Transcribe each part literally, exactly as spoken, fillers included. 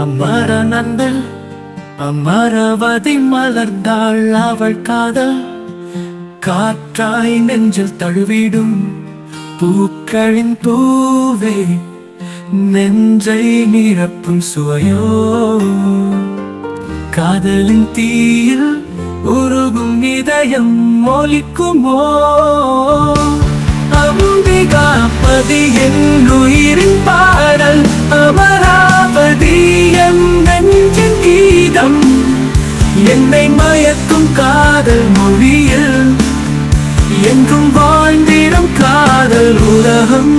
அமரனந்து அமரவதி மலர்ந்தாள் அவள் காதல் காற்றாய் நெஞ்சில் தழுவிடும் பூக்களின் பூவே நெஞ்சை நிரப்பும் சுவையோ காதலின் தீயில் உருகும் இதயம் ஒலிக்குமோ அம்பிகாபதி என் உயிரின் பாடல் அமராவதி என் நெஞ்சின் கீதம் என்னை மயக்கும் காதல் மொழியில் என்றும் வாழ்ந்திடும் காதல் உலகம்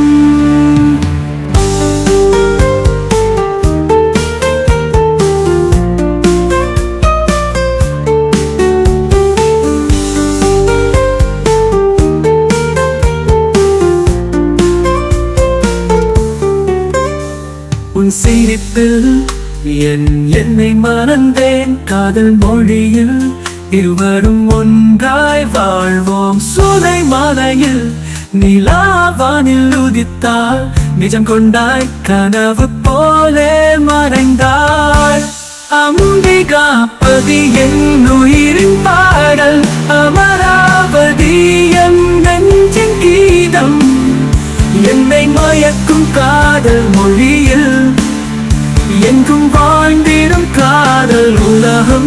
உன் சிரிப்பில் என் என்னை மறந்தேன் காதல் மொழியில் இருவரும் ஒன்றாய் வாழ்வோம் சூலை மாலையில் நிலாவானில் உதித்தாள் நிஜம் கொண்டாய் கனவு போலே மறைந்தாள் அம்பிகாபதி என் உயிரின் பாடல் அமராவதி என் நெஞ்சின் கீதம் என்னை மயக்கும் காதல் மொழியில் என்றும் வாழ்ந்திடும் காதல் உலகம்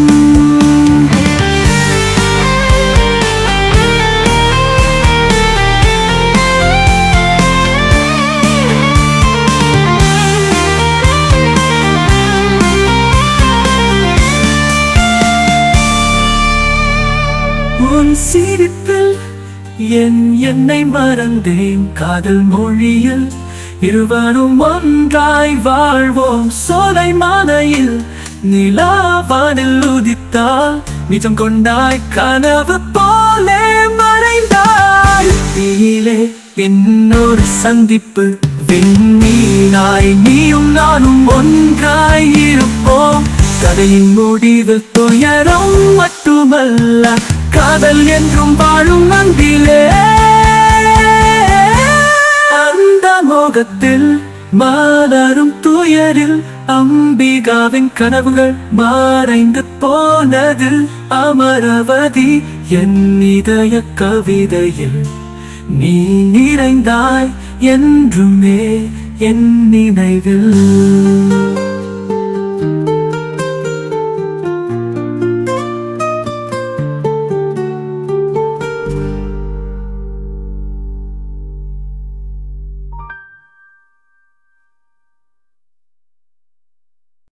உன் சிரிப்பில் என் என்னை மறந்தேன் காதல் மொழியில் இருவரும் ஒன்றாய் வாழ்வோம் சோலை மாலையில் நிலாவானில் உதித்தாள் நிஜம் கொண்டாய் கனவு போலே மறைந்தாய் தீயிலே இன்னொரு சந்திப்பு விண்மீனாய் நீயும் நானும் ஒன்றாய் இருப்போம் கதையின் முடிவில் துயரம் மட்டுமல்ல காதல் என்றும் வாழும் அன்பிலே அந்த மோகத்தில் மலரும் துயரில் அம்பிகாவின் கனவுகள் மறைந்து போனது அமரவதி என் இதய கவிதையில் நீ நிறைந்தாய் என்றுமே என் நினைவில்